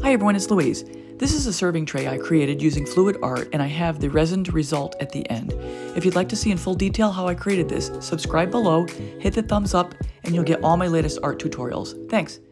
Hi everyone, it's Louise. This is a serving tray I created using fluid art, and I have the resined result at the end. If you'd like to see in full detail how I created this, subscribe below, hit the thumbs up, and you'll get all my latest art tutorials. Thanks!